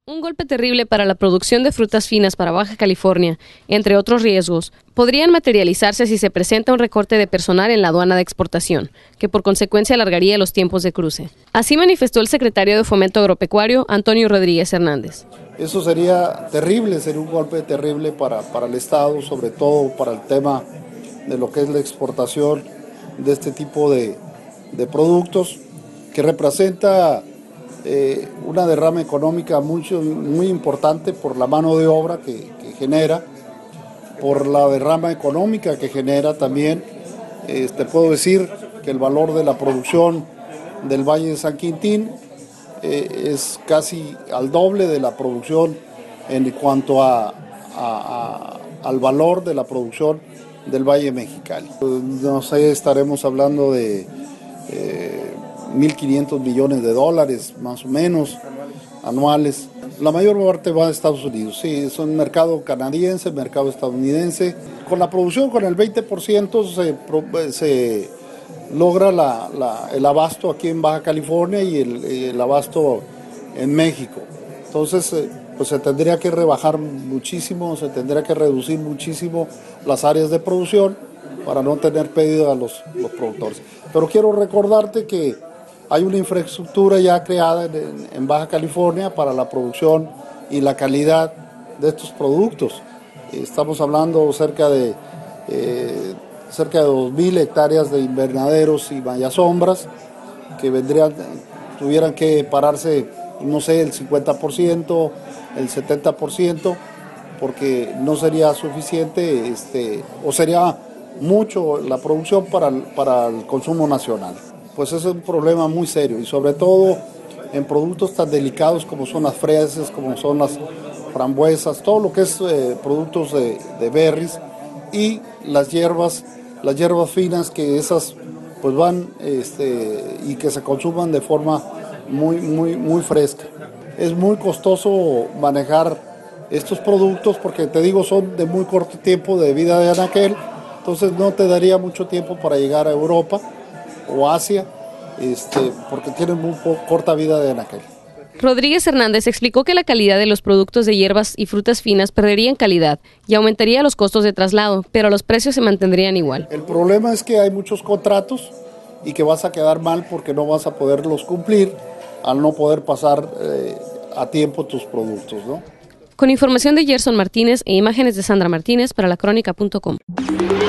Un golpe terrible para la producción de frutas finas para Baja California, entre otros riesgos, podrían materializarse si se presenta un recorte de personal en la aduana de exportación, que por consecuencia alargaría los tiempos de cruce. Así manifestó el secretario de Fomento Agropecuario, Antonio Rodríguez Hernández. Eso sería terrible, sería un golpe terrible para el Estado, sobre todo para el tema de lo que es la exportación de este tipo de productos, que representa una derrama económica muy importante por la mano de obra que genera, por la derrama económica que genera también. Puedo decir que el valor de la producción del Valle de San Quintín es casi al doble de la producción en cuanto al valor de la producción del Valle de Mexicali. No sé, estaremos hablando de 1.500 millones de dólares, más o menos, anuales. La mayor parte va a Estados Unidos, sí, es un mercado canadiense, mercado estadounidense. Con la producción, con el 20% se logra el abasto aquí en Baja California y el abasto en México. Entonces, pues se tendría que rebajar muchísimo, se tendría que reducir muchísimo las áreas de producción para no tener pérdida a los productores. Pero quiero recordarte que hay una infraestructura ya creada en Baja California para la producción y la calidad de estos productos. Estamos hablando cerca de 2.000 hectáreas de invernaderos y mallasombras que tuvieran que pararse, no sé, el 50%, el 70%, porque no sería suficiente o sería mucho la producción para el consumo nacional. Pues ese es un problema muy serio y sobre todo en productos tan delicados como son las fresas, como son las frambuesas, todo lo que es productos de berries y las hierbas finas, que esas pues van y que se consuman de forma muy fresca. Es muy costoso manejar estos productos porque, te digo, son de muy corto tiempo de vida de anaquel, entonces no te daría mucho tiempo para llegar a Europa o Asia, porque tienen muy corta vida de anaquel. Rodríguez Hernández explicó que la calidad de los productos de hierbas y frutas finas perdería en calidad y aumentaría los costos de traslado, pero los precios se mantendrían igual. El problema es que hay muchos contratos y que vas a quedar mal porque no vas a poderlos cumplir al no poder pasar a tiempo tus productos, ¿no? Con información de Gerson Martínez e imágenes de Sandra Martínez para lacronica.com.